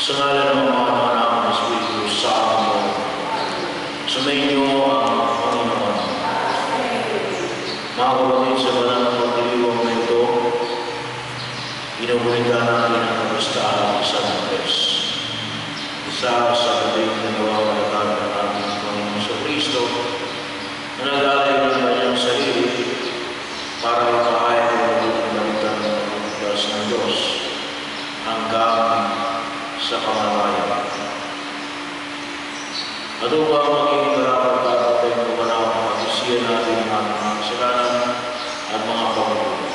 Sa ngalan ng mga anak ng Espiritu Santo, sumainyo ang Panginoon. Mga kapatid, sa banal na pagdiriwang na ito, inubulitan natin ang kapistahan ng isang Andres. Isa sa labing nagawawalatan ng ating Panginoon sa Kristo na nag-alay ng kanyang sarili para makahayag ang pagdiriwang ng pagdiriwang ng Diyos hanggang sa kamatayan. At upang maging karapat-dapat ay kumanaw ang pag-isiyan natin ng mga kasalanan at mga pagkukulang.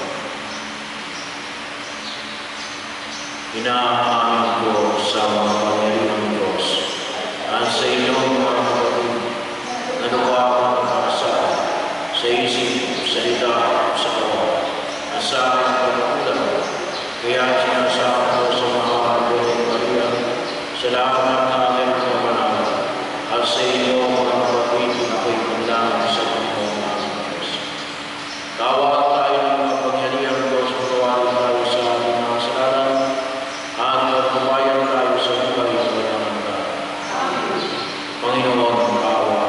Inaamin ko sa mga pangyarihan ng Diyos at sa inyong mga kapatid na lupa ang makakasal sa isip, salita, sa kawan, at sa aking pagkukulang. Kaya sinasama ko sa mga kapatid Maria, sa lahat ng aking kapanalan, at sa inyo mga kapatid na ako'y paglangan sa Panginoon natin Diyos. Tawag tayo ng mga pangyarihan ng Diyos, patawarin tayo sa ating mga kasalanan, at magpumayan tayo sa buhay ng kanyang tayo. Panginoon, awa.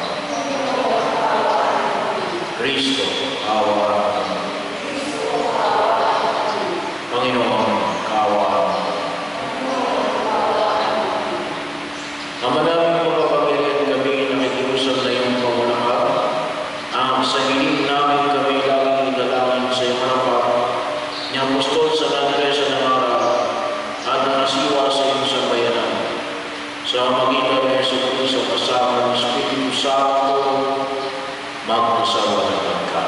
Kristo, awa. Panginoon, awa. Ang maraming makapangyarihan kami nakikiusap na iyong pangulakad. Ang sa hiling namin kami laging idalangin sa iyong harapan, ni Apostol San Andres na nangarap at nasiwa sa iyong sambayanan. Sa magitan ng Jesucristo kasama ng Espiritu Santo, magpasawa ng ka.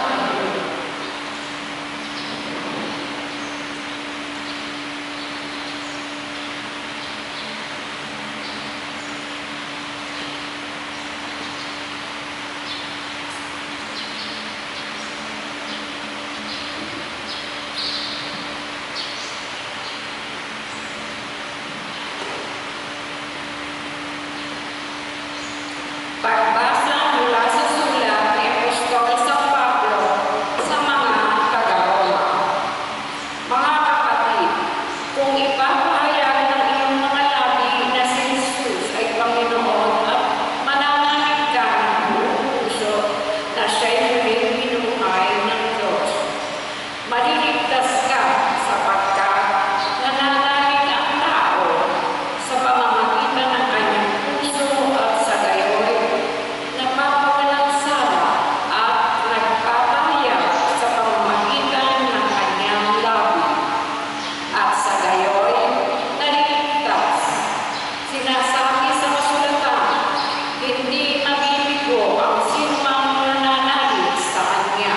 Pagbasa mula sa sulat ni Apostol San Pablo sa mga taga-Roma. Mga kapatid, kung ipapahayag ng iyong mga labi na si Jesus ay Panginoon at mananalig ka ng buong puso na siya'y muling binuhay ng Diyos, maliligtas ka sapagkat nananalig ang tao sa pamamagitan ng kanyang puso at sa gayoy nagpapawalang sala at nagpapahayag sa pamamagitan ng kanyang labi. At sa gayoy, naliligtas. Sinasabi sa kasulatan, hindi mabibigo ang sinumang nananalig sa kanya.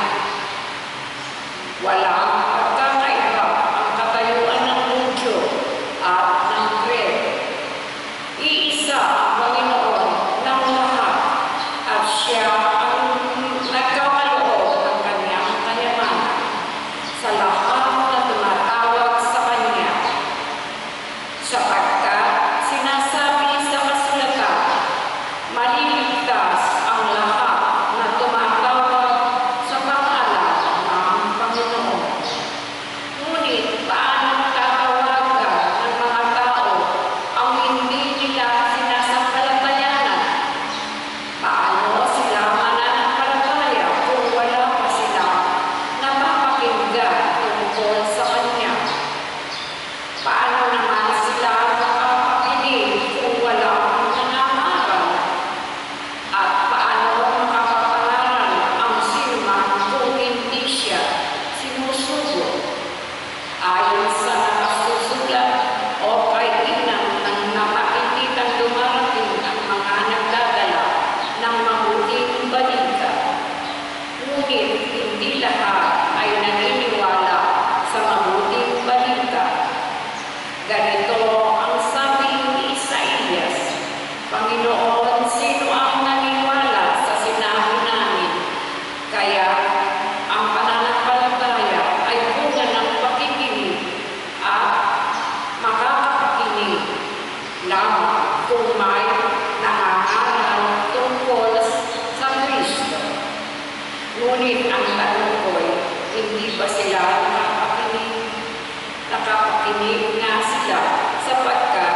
Walang pagkakaiba ang katayuan ng Hudyo at ng Grego. Iisa ang Panginoon ng lahat at siya ang nagkakaloob ng kanyang kayamanan sa lahat na tumatawag sa kanya. Sapagkat sinasabi sa kasulatan, maliligtas ang lahat na tumatawag sa pangalan ng Panginoon. Ngunit paano tatawagan ng mga tao ang hindi nila sinasampalatayanan? Paano sila mananampalataya kung wala pa sila napapakinggan tungkol sa Kanya? Paano naman sila makapakinig kung walang nangangaral? At paano makapapangaral ang sinuman kung hindi siya sinusugo? Ayon sa nakasusulat, o kainan ng nakikitang dumarating ang mga nagdadala ng mabuting balita. Ngunit hindi lahat ay naniniwala sa mabuting balita. Ganito ang sabi ni Isaías, Panginoon, sino ang naniwala sa sinabi namin? Kaya ang pananampalataya ay bunga ng pakikinig at makakapakinig lamang kung may nangangaral tungkol sa Kristo. Ngunit ang tanong ko'y, hindi ba sila nakapakinig? Nakapakinig nga sila sapagkat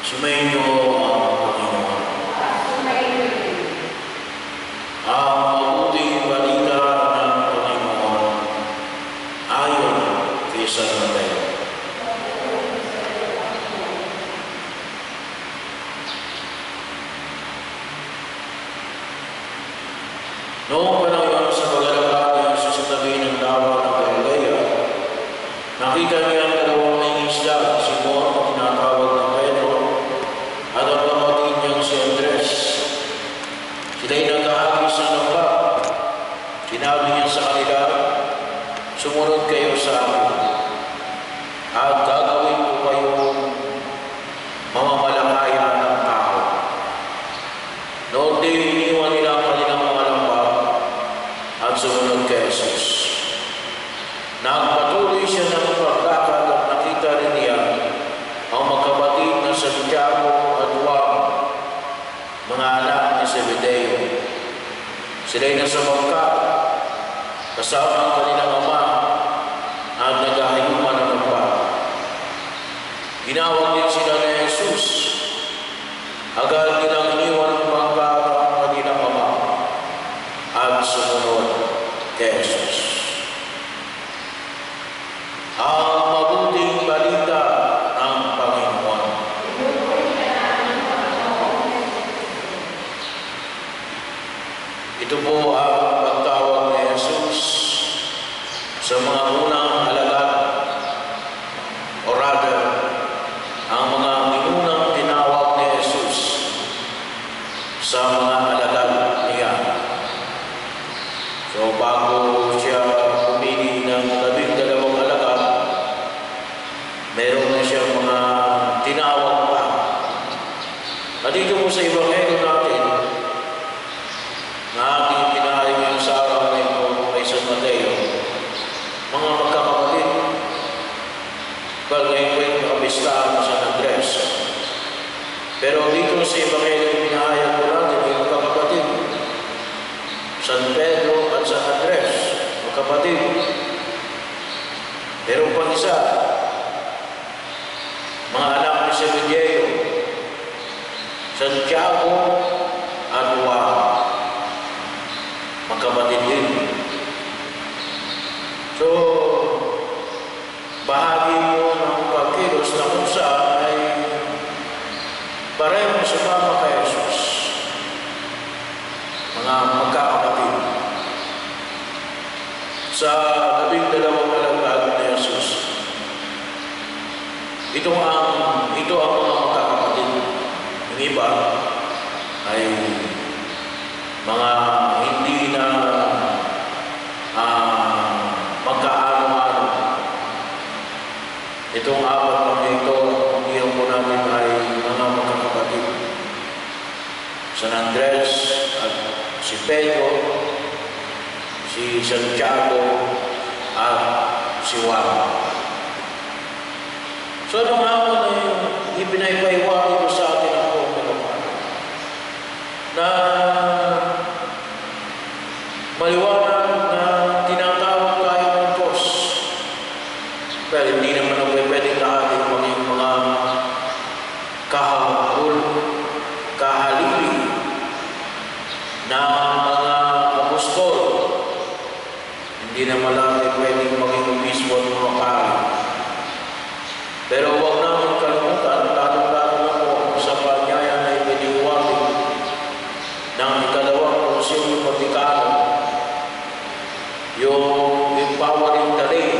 Sumainyo ang Panginoon. Ang mabuting balita ng Panginoon ayon kay San Mateo. Noong panahon yun, sa paglalakad ni Jesus sa tabi ng lawa ng Galilea, nakita niya ang dalawang may isla, si Simon na tinatawag ng Pedro, at ang kapatid niyang si Andres. Sila'y naghahagis ng lambat. Sinabi niya sa kanila, sumunod kayo sa akin, at gagawin ko kayong mamamalakaya ng tao. Noon din iniwan nila ang kanilang mga lambat at sumunod kay Jesus. Nagpatuloy siya ng paglakad at nakita rin niya ang magkapatid na Santiago at Juan, mga anak ni Zebedeo. Sila'y nasa bangka kasama ang kanilang ama at naghahayuman ng lambat. Ginawag din sila ni Jesus. Agad nilang iniwan ang bangka ng kanilang ama at sumunod kay Jesus. Ang mabuting balita ng Panginoon. Ito po ang pagtawag ni Jesus sa mga unang alagad, o rather, ang mga inunang tinawag ni Jesus sa mga alagad niya. So bago siya pumili ng 12 alagad, meron na siyang mga tinawag pa. At dito po sa Ebanghelyo natin, na ating pinahayag ngayong sa araw na ito kay San Mateo, mga magkakapatid, well, ngayon po yung kapistahan ng San Andres. Pero dito sa Ebanghelyo pinahayag po natin yung magkakapatid, San Pedro at San Andres, magkapatid. Pero pang isa, mga anak ni Zebedeo, Santiago at Juan, magkapatid din. So, bahagi mo ng pagkilos na kung saan ay parehong sumama kay Jesus. Mga magkakapatid. Sa 12 alagad ni Jesus, ito ang mga magkakapatid. Yung iba ay mga hindi na magkaano-ano. Itong apat na ito, ang po namin ay mga magkakapatid. San Andres at si Pedro, si Santiago at si Juan. So anong hapon ay ipinaypaywa ito sa atin ang Panginoon na maliwanag na tinatawag tayo ng Diyos. Pero hindi naman ang pwedeng lahatin maging mga kahahul, kahalili na mga apostol. Hindi naman lahat pwedeng maging obispo at mga pari. Pero huwag namin kalimutan, lalo-lalo na po sa panyaya na ipiniwagin ng ikalawang Konsilyo Vaticano, yung empowering the lay,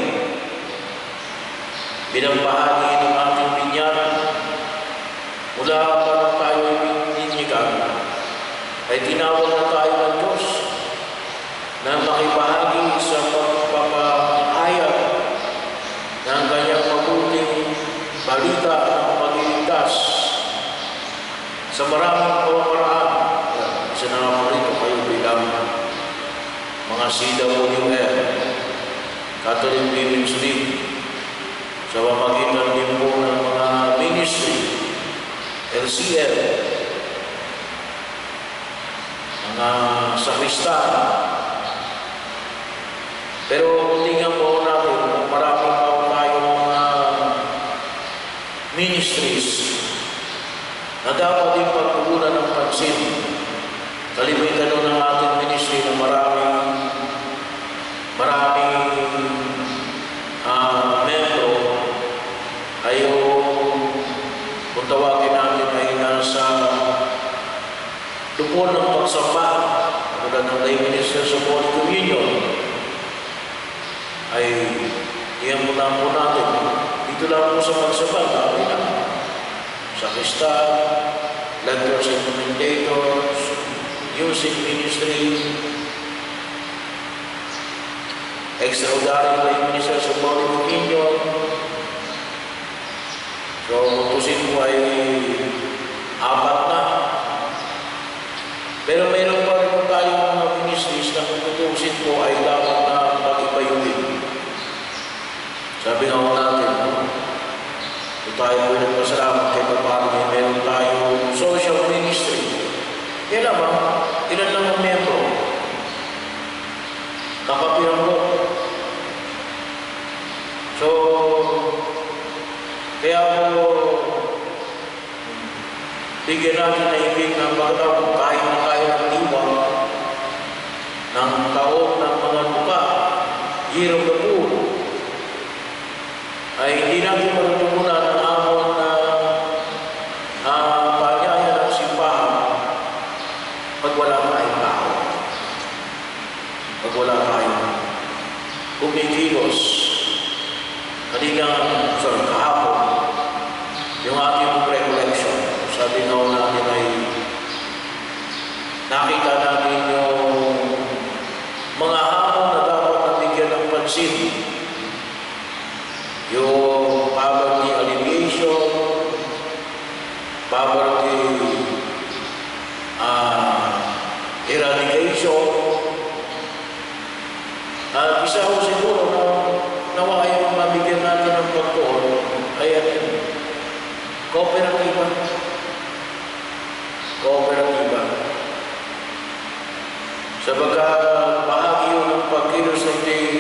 bilang bahagi ng ating binyan, mula pa na tayo ininyigan, ay tinawag na tayo ng Diyos na makibahagi sa pagpapahayag ng kanyang mabuting balita ng pagliligtas sa maraming pamamaraan. Isa na nga po rito kayo bilang mga CWR, Catholic Women's League, sa pamagitan din po ng mga ministry, LCL, mga sakristan. Pero tingnan po natin, maraming pa tayo mga ministries na dapat din pagkukunan ng pansin. Kalimitan nun ng ating ministry na maraming membro ay kung tawagin natin ay nasa tupon ng pagsamba, tulad ng lay minister sa Holy Communion, ay iyan mo lang po natin. Dito lang po sa pagsamba, dami lang. Sa Kristal, letters and commentators, music ministry, extraordinary lay minister sa Holy Communion. So, tutusin po ay 4 na. Pero meron pa rin tayong mga ministries na kung tutusin po ay dapat na mag-ibayuhin. Sabi nga ko natin, kung tayo po nagpasalamat kay Papa, meron tayong social ministry. Yan naman, ilan lang ang membro? Kakapiran ko. So, kaya po, bigyan natin na ibig ng bagay kahit na tayo ng iwang ng taon ng mga lupa, year of the poor, ay hindi natin marutunan ang amon na panyaya ng simbahan pag wala tayong tao. Pag wala tayong kumikilos. Kahapon, yung ating recollection, sabi nga natin ay nakita natin yung mga hamon na dapat nabigyan ng pansin. Yung poverty alleviation, poverty eradication. At isa ko siguro na nawa yung mabigyan natin ng pagtuon ay kooperatiba. Sapagkat bahagi yun ng pagkilos natin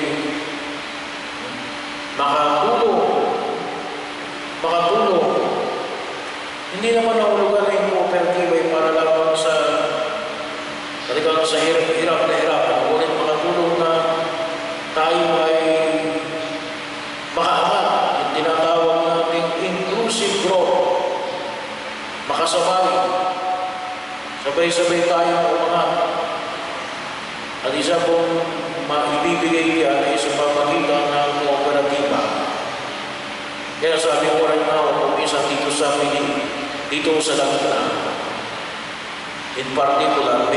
makatulong. Hindi naman nahulugan na yung kooperatiba ay para lamang sa talagang sa hirap na hirap. Ngunit makatulong na tayo ay makaangat. Yung tinatawag natin inclusive growth. Makasabay. Sabay-sabay tayo umangat. At isa pong maibibigay yan ay sa pamagitan ng kooperatiba. Kaya sabi ko rin na kung isang dito sa amin, dito sa Laguna, in particular,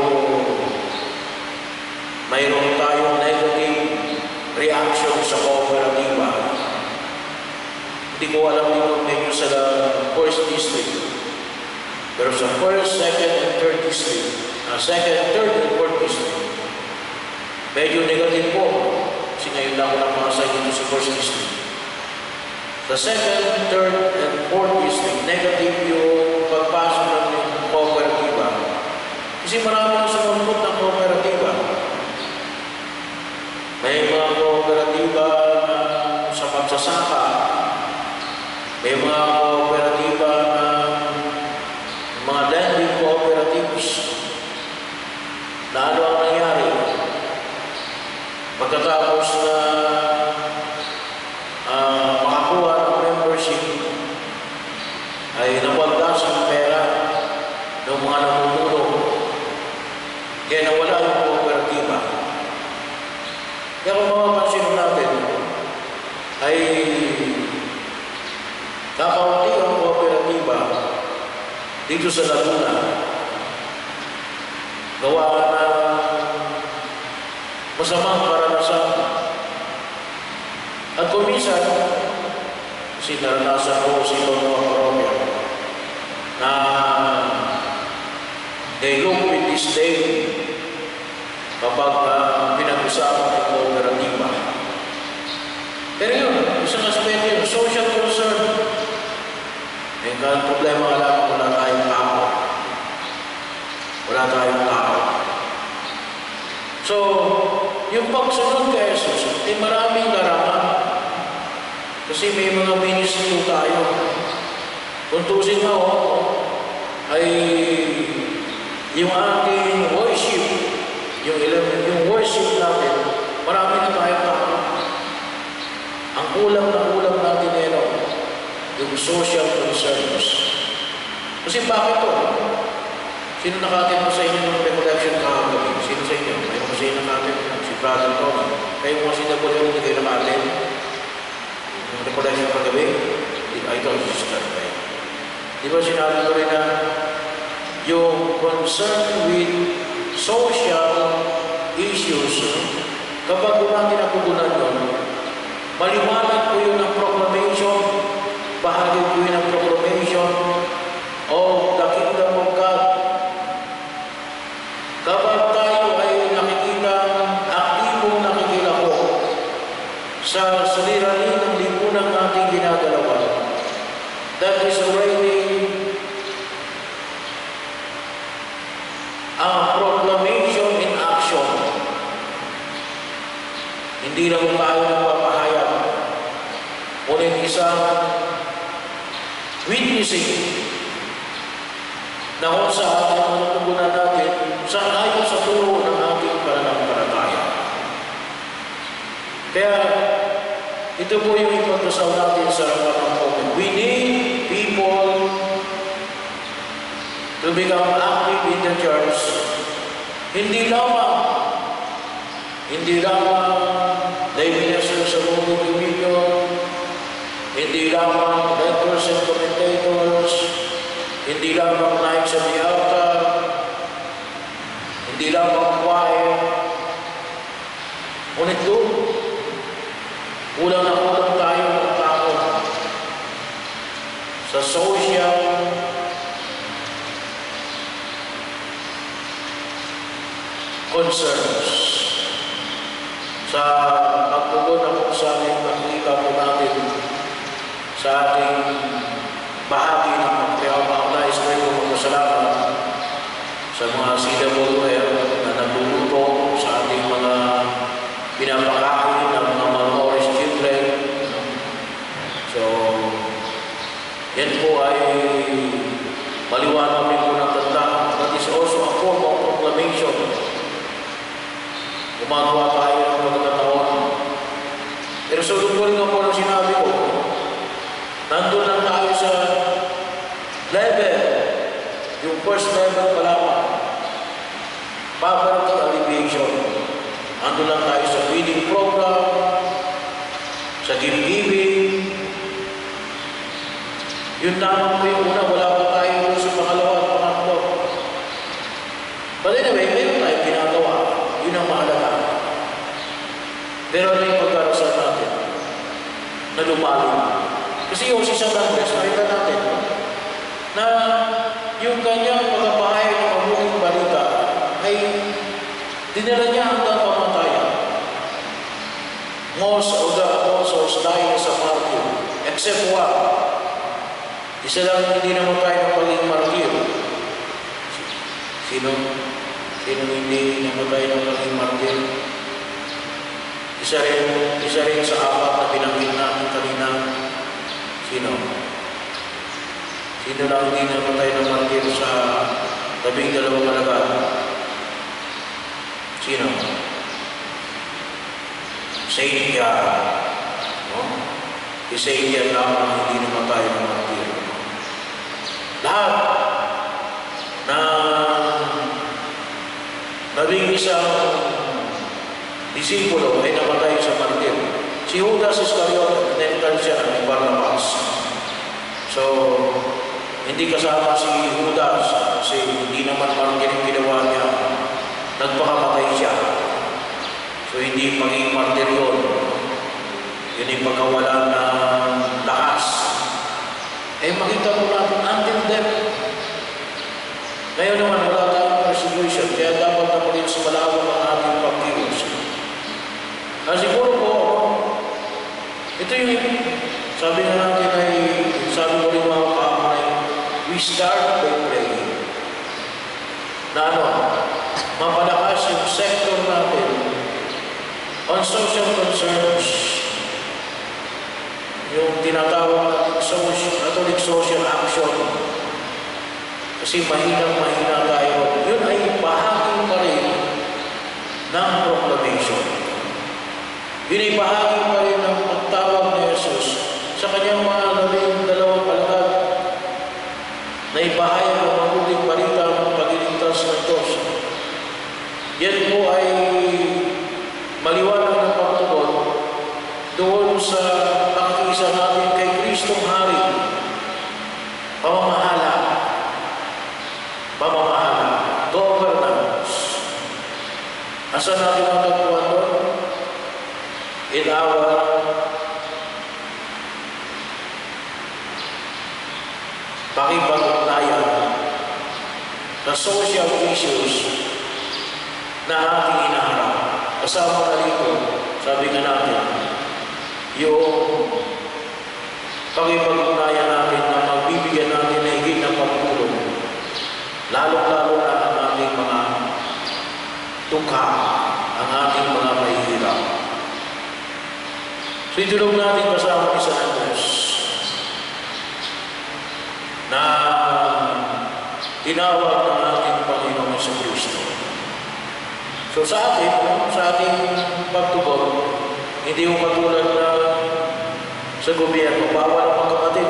mayroon tayong negative reaction sa kooperatiba. Hindi ko alam dito medyo sa first district. Pero sa first, second, and third district, second, third, and fourth district, medyo negative po. Kasi ngayon lang ako mga sa dito sa first district. Sa second, third, and fourth district, negative yung pagpasok ng kooperatiba. Kasi marami na sumunod ng kooperatiba. May mga kooperatiba sa pagsasaka. May mga kooperatiba na mga lending cooperatives. Na ano ang nangyari? Pagkatapos na makakuha ng membership, ay nawagdas ang pera ng mga namumuno. Kaya nawala yung kooperatiba. Kaya kung mapapansin natin, ay kakaunti ang kooperatiba dito sa Laguna. Gawa na masamang karanasan. At kung minsan, kasi naranasan ko si mga parokya na they look with disdain kapag pinag-usapan ng kooperatiba. Pero yun, isang aspeto yun, social concern. May problema lang wala tayong tao. Wala tayong tao. So, yung pagsunod kay Jesus, ay maraming larangan. Kasi may mga ministry tayo. Kung tusin mo, ay yung ating worship, yung worship natin, marami na tayo tao. Ang kulang na kulang natin ngayon, yung social concerns. Kasi bakit to? Sino nakatin mo sa inyo ng recollection kahagabi? Sino sa inyo? May mga sino nakatin? Si Brother Tony. Kayo mga sinagulong hindi kayo nakatin? Yung recollection kagabi? I don't understand. Di ba sinabi ko rin na yung concern with social issues, kapag natin napugunan yun, maliwanag po yun ang proclamation, bahagi po yun ang proclamation of the kingdom of God. Kapag tayo ay nakikita, aktibong nakikilako sa suliranin ng lipunang ating ginagalawan, that is already a proclamation in action. Hindi lang tayo nagpapahayag, ngunit isang witnessing na kung saan ang natugunan natin sa ayon sa turo ng ating pananampalataya. Kaya ito po yung ipagdasal natin sa harapan ng Panginoon. We need people to become active in the church. Hindi lamang lay ministers sa mundo religion, hindi lamang lectors and commentators, hindi lamang naik sa the altar, hindi lamang choir. Ngunit doon, kulang na kulang tayo ng tao sa social concerns, sa pagtugon na kung sa aming nakikita po natin sa ating bahagi ng pagkakapaknais na ito magpasalamat sa mga CWR na nagluluto sa ating mga pinapakain ng mga malnourished children. So, yan po ay maliwanag rin po ng tanda. That is also a form of proclamation. Gumagawa tayo ng pagkakataon. Pero sa lungkol nga po ng sinabi ko, nandun lang tayo sa level, yung first level pa lamang, poverty alleviation. Nandun lang tayo sa feeding program, sa gift-giving. Yun naman po yung una, wala pa tayo sa pangalawa at pangatlo. But anyway, meron tayo ginagawa. Yun ang mahalaga. Pero ano yung pagdarasal natin na lumalim? Kasi yung si San Andres, nakita natin na yung kanyang pagpapahayag ng mabuting balita ay dinala niya hanggang pamatayan. Most of the apostles died as a martyr, except one. Isa lang hindi namatay ng pagiging martyr. Sino hindi namatay ng pagiging martyr? Isa rin sa apat na binanggit natin kanina. Sino lang hindi namatay ng martyr sa tabing dalawang alagad? Sino? Saint John. No? Si Saint John lamang hindi namatay ng martyr. Lahat na nabing isang disipulo ay namatay sa martyr. Si Judas Iscariot, tinental siya ni Barnabas. So, hindi kasama si Judas kasi hindi naman martyr yung ginawa niya. Nagpakamatay siya. So, hindi maging martyr yun. Yun yung pagkawalan ng lakas. Eh, makita mo natin until death. Ngayon naman, wala tayong persecution. Kaya dapat na maging sumalawang ang ating pagkilos. Siguro po, ito yung sabi na natin ay, sabi ko rin mga kaamay, we start by praying. Na mapalakas yung sector natin on social concerns, yung tinatawag natin Catholic social action. Kasi mahina tayo. Yun ay bahagi pa rin ng proclamation. Yun ay bahagi pa rin ng pagtawag ni Jesus sa kanyang mga 12 alagad na ipahayag ang mabuting balita ng pagliligtas ng Diyos. Yan po ay maliwanag ng pagtugon doon sa pakikiisa natin kay Kristong Hari. Pamamahala, governance. Asan natin ang tagpuan doon? In our pakipag-ugnayan sa social issues na ating inaharap. Kasama na rito, sabi nga natin, yung pakipag-ugnayan natin na magbibigyan natin na higit ng pagtulong, lalo-lalo na ang ating mga tukha, ang ating mga mahihirap. So itulong natin kasama isa ng Diyos na tinawag ng ating Panginoon sa Kristo. So sa ating pagtugon, hindi mo katulad na sa gobyerno, bawal ang magkapatid.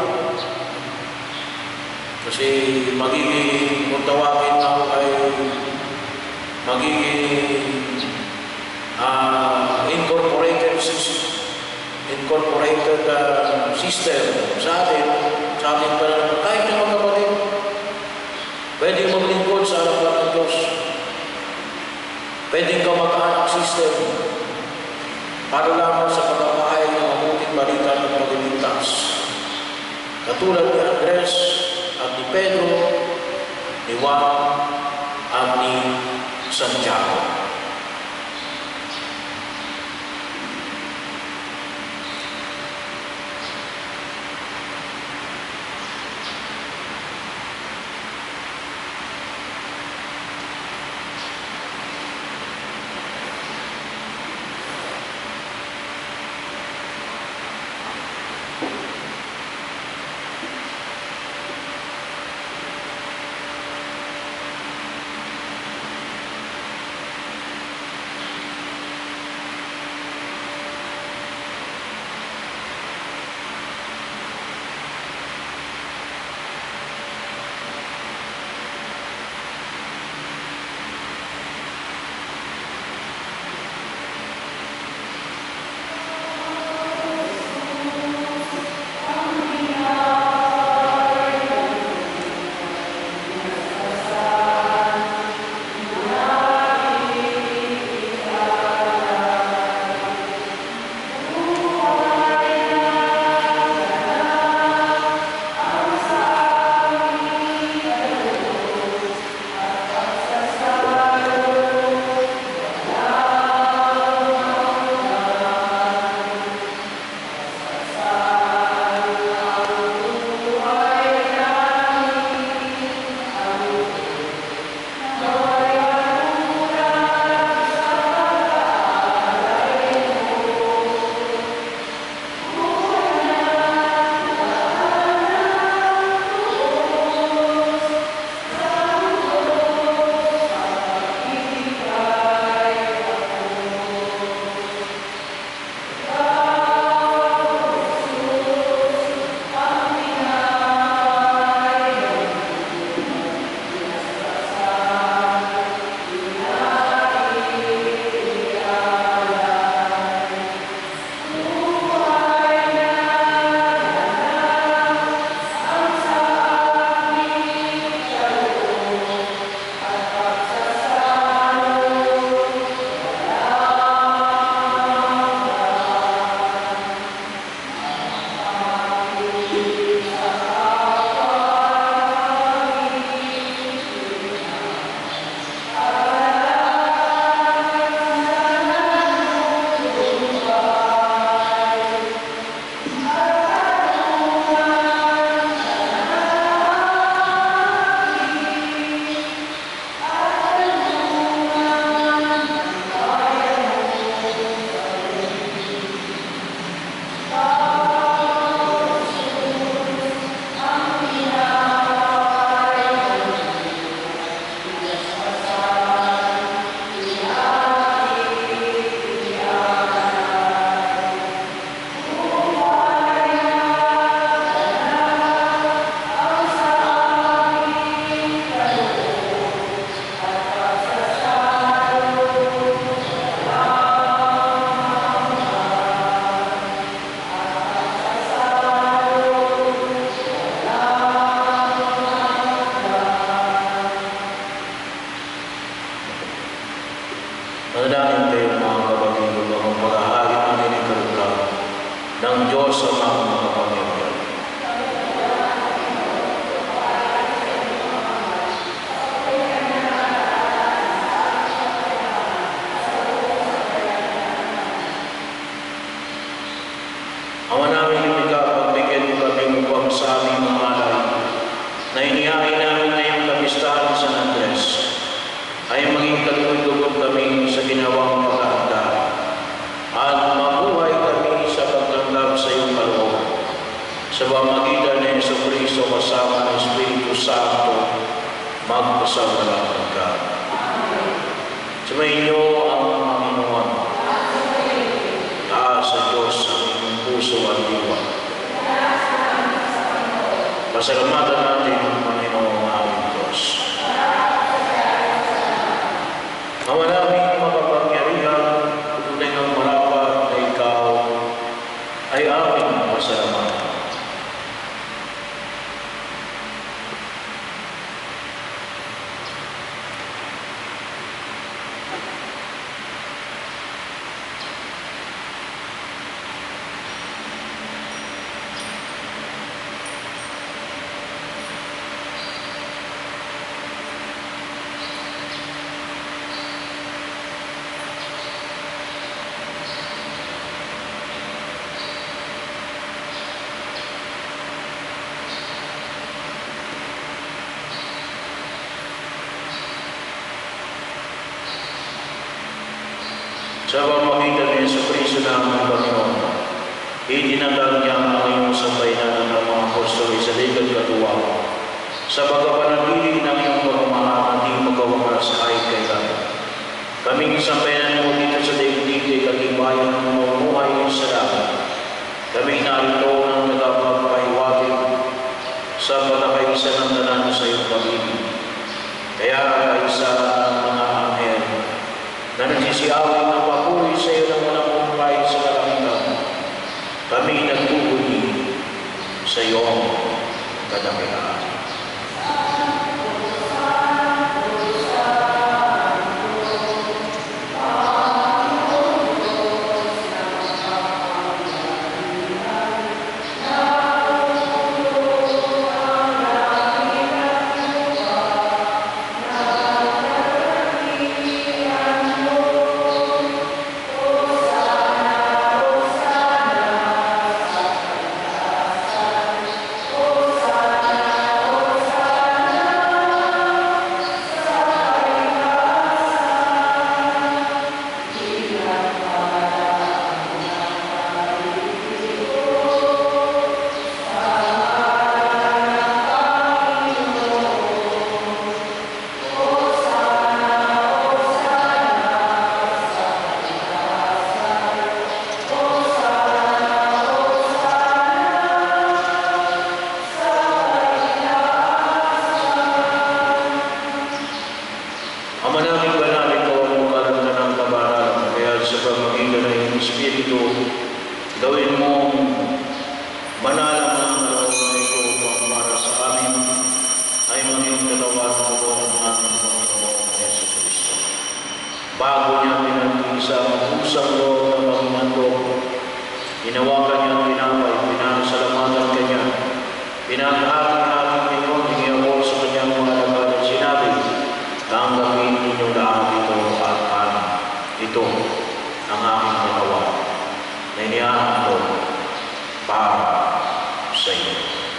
Kasi magiging, kung tawagin ako ay magiging incorporated system sa atin pa na kahit na magkapatid. Pwede maglingkod sa harapan ng Diyos. Pwede ka mag-anak system para lamang sa pagkakahayag ng mabuting balita ng pagliligtas. Katulad ni Andres at ni Pedro, ni Juan at ni Santiago. pamamagitan ni Jesucristo kasama ng Espiritu Santo, magpasawalang hanggan. Sumayin niyo ang Panginoon. Taas sa Diyos ang inyong puso at diwa. Pasalamatan natin ang Panginoon aming Diyos. Ang maraming makapangyarihan, tunay ng marapat na ikaw ay aming pasalamatan. Sa pamamagitan ni Jesucristo namin Panginoon, itinatag niya ang iyong sambayanan ng mga apostol sa ligat katuwang sa pagkapanatili ng iyong pagmamahal na di magkawakas kahit kailan. Kaming sambayanan mo dito sa daigdig ay katibayan ng mamumuhay sa langit. Kami narito ng nagpapahaywatig sa pagkakaisa ng tanan sa iyong pag-ibig. Kaya kaisa ng mga anghel na nagsisiyawin ng papuri sa iyo ng walang umpay sa kalangitan, kami nagpupuli sa iyong kadakilaan. Gawin mo manalang ang nalawang na ito upang para sa amin ay maging katawan ko ang aming Panginoon Jesucristo. Bago niya pinag-iisa ang pusang loob ng maging handog, hinawakan niya ang pinapay, pinasalamatan kanya, pinag-hati-hati ninyo, hingiyabot sa kanyang mga laban at sinabi, tanggapin ninyo lahat ito at amin. Ito ang aming katawan na inihahan ko para sa iyo.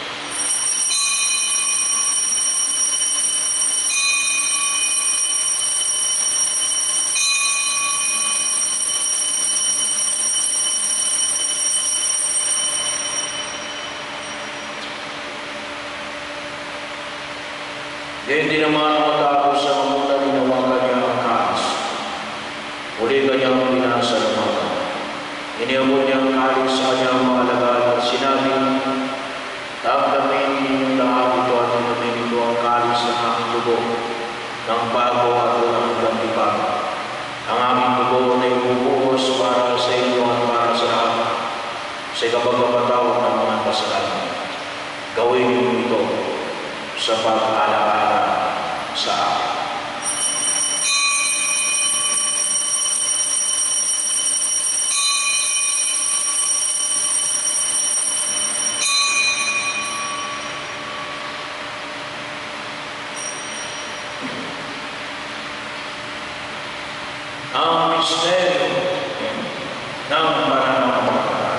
Diyan din naman matapos sa mamutan hinawakan niya ang kaas. Uli kanyang pinasalamatan. Iniabot niya ang kalis sa kanyang mga alagad at sinabi, tanggapin ninyong lahat ito at tanggapin ito ang kalis ng aming dugo, ng bago at walang hanggang. Ang aming dugo na ibubuhos para sa inyo at para sa lahat, sa kapagpapatawad ng mga kasalanan. Gawin niyo ito sa pag-alaala sa akin. Ang misteryo ng pananampalataya.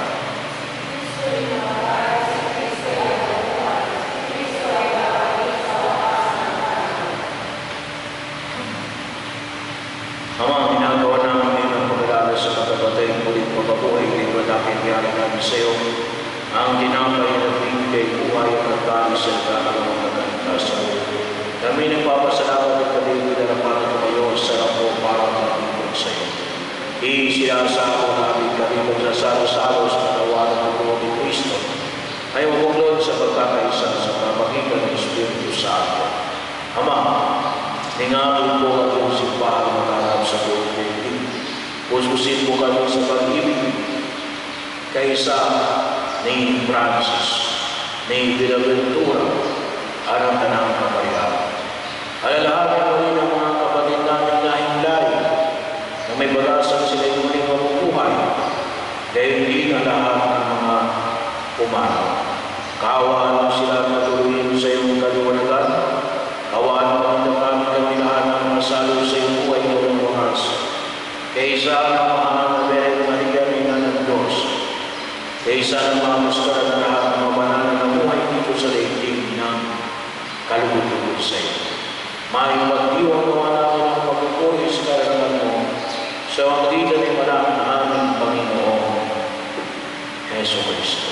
Ama, ginagawa namin ang pag-alala sa katabatay, mulit pagkabuhay, ito namin yari namin sa iyo, ang tinapay na binigay maya pagkalis sa kakalaman na kanitasan. Kami nagpapasalamat at kami pinarapatan ko kayo sa rapo para makikipag sa iyo. Isinasako namin kami magsasalo-salo sa katawanan ng Lord ni Kristo ay mabuklod sa pagkakaisa sa pamagitan ng Espiritu Santo. Ama, ningapin po at yung simbahan makarap sa buong pususin po kami sa pag-ibig kaysa ni Francis, ni Binaventura, at ang tanang kabayan. Alalahanin mo rin ang mga kapatid namin na hinlay na may balasan sila yung muling mabubuhay dahil hindi na lahat ng mga pumanaw. Kaawaan mo sila matuloyin sa iyong kaliwanagan. Kaawaan mo ang kami kamilahan ng masalo sa iyong buhay ng wakas. Kaysa ang mahal na Birhen Maria, Ina ng Diyos. Kaysa ang mga muskara na lahat ng mabanalan ng buhay dito sa daigdig ng kalugod-lugod sa iyo. Maipagdiwang naman namin ang pagpupuri sa karangan mo sa pagdigan ng maraming aming Panginoon Heso Kristo.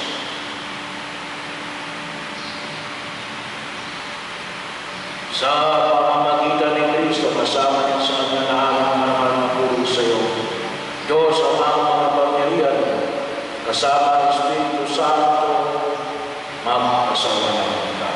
Sa pamamagitan ni Kristo, kasama niya sa kanya lahat ng mahal na puri sa iyo. Diyos, ang mga pangyarihan, kasama ang Espiritu Santo, magkasawa na kita.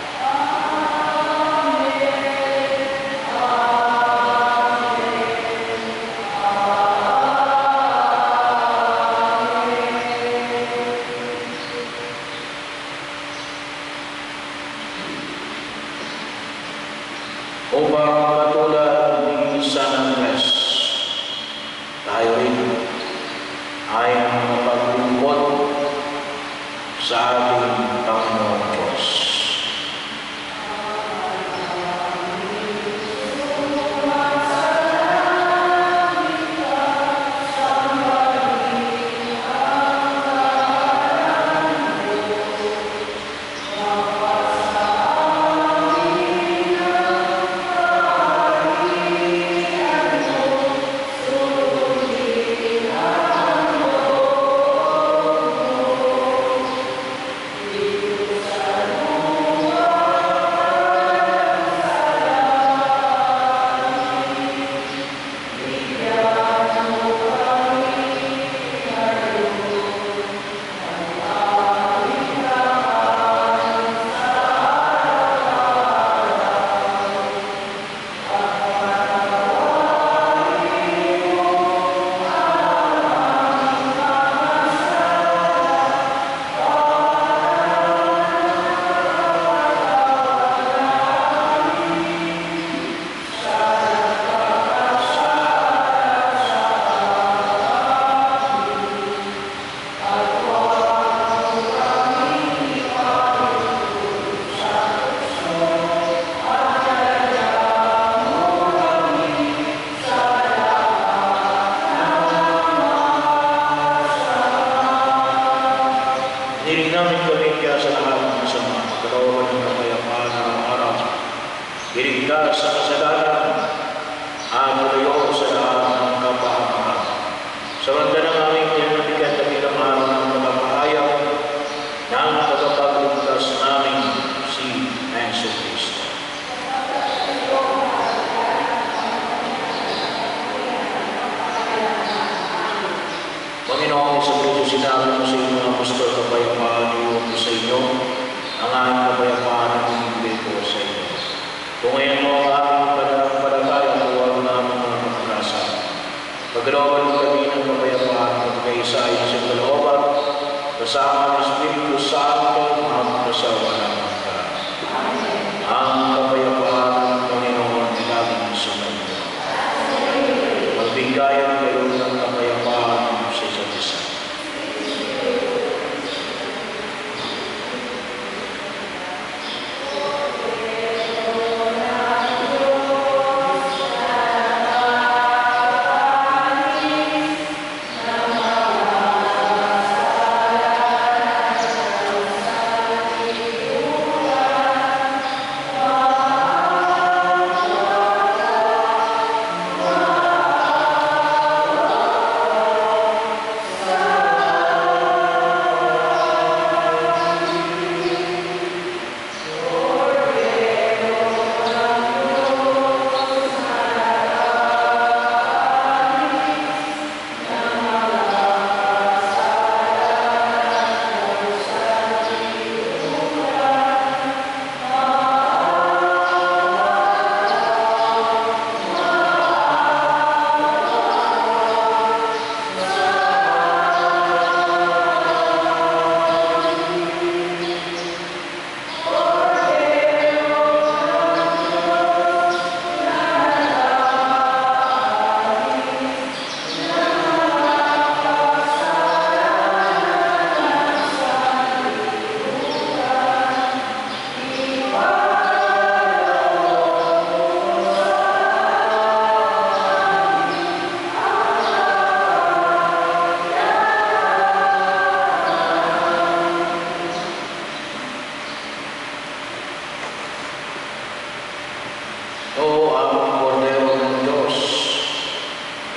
Upang matulad ni San Andres, tayo rin ay mapaglingkod sa ating Panginoon Diyos. Namin kami kaya sa lahat ng masama, magkaroon ng kapayapaan araw-araw. Iligtas sa kasalanan, at mulayo sa lahat ng kapahamakan. Samantalang aming pinanabigyan na bilang araw ng pagpapahayaw ng tagapagligtas namin si Heso Kristo. Panginoon, sa Kristo sinabi mo sa inyo ang apostol, kapayapaan iyon ko sa inyo, ang aming kapayapaan ang ibigay ko sa inyo. Kung ngayon mo ang aming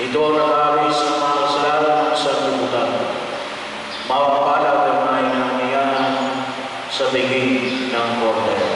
Ito ang nag-aris ng mga kasalanan sa libutan. Mapapalad ang mga inangayahan sa biging ng Kordero.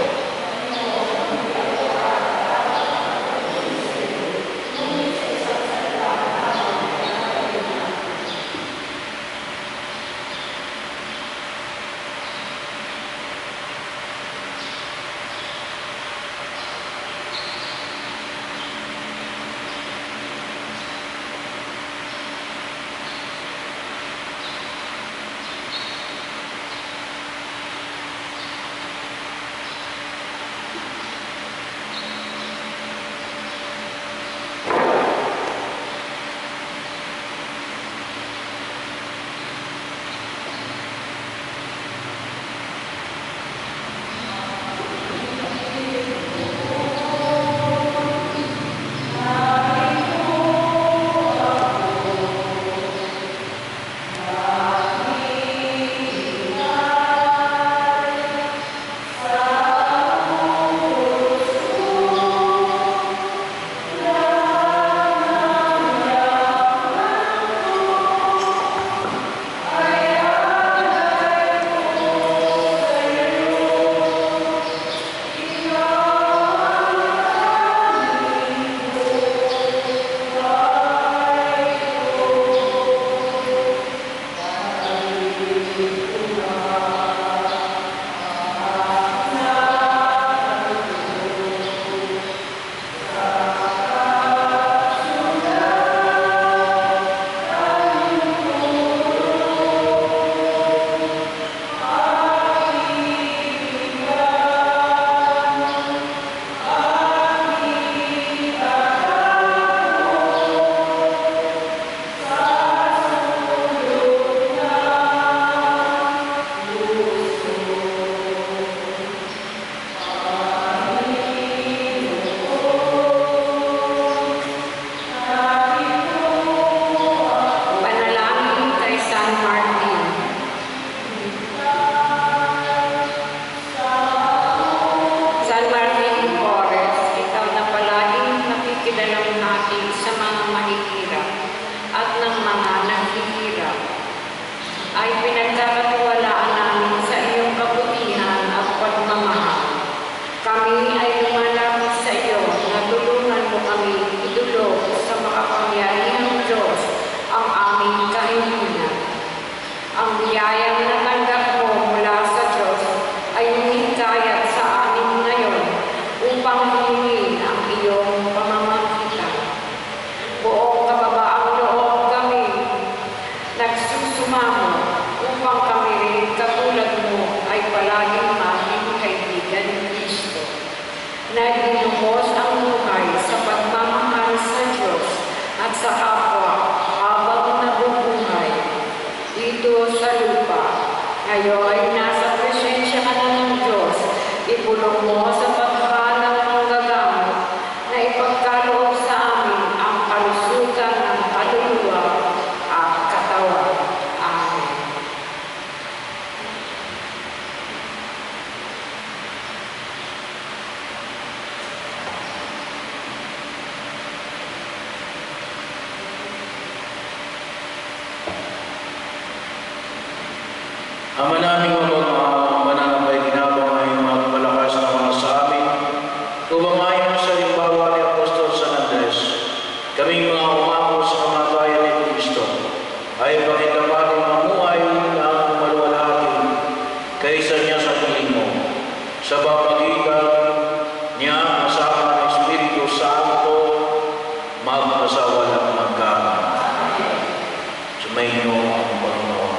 Ama namin mga mananambay ginabang ay magpalakas na mga sa amin. Tumangayon sa limbawa ni Apostol San Andres, kaming mga umako sa kamatayan ni Kristo ay pakitapating mamuhay na maluwalhati kaysa niya sa piling mo. Sa pamagitan niya kasama ng Espiritu Santo, magpasawalang magkama. Sumainyo ang Panginoon.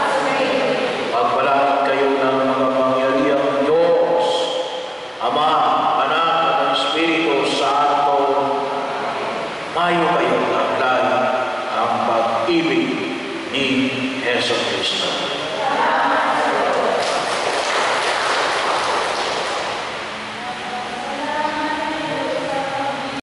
Pagpalain kayo ng makapangyarihang Diyos, Ama, Anak, at Espiritu Santo. Mayo kayong taglay ang pag-ibig ni Jesu Cristo.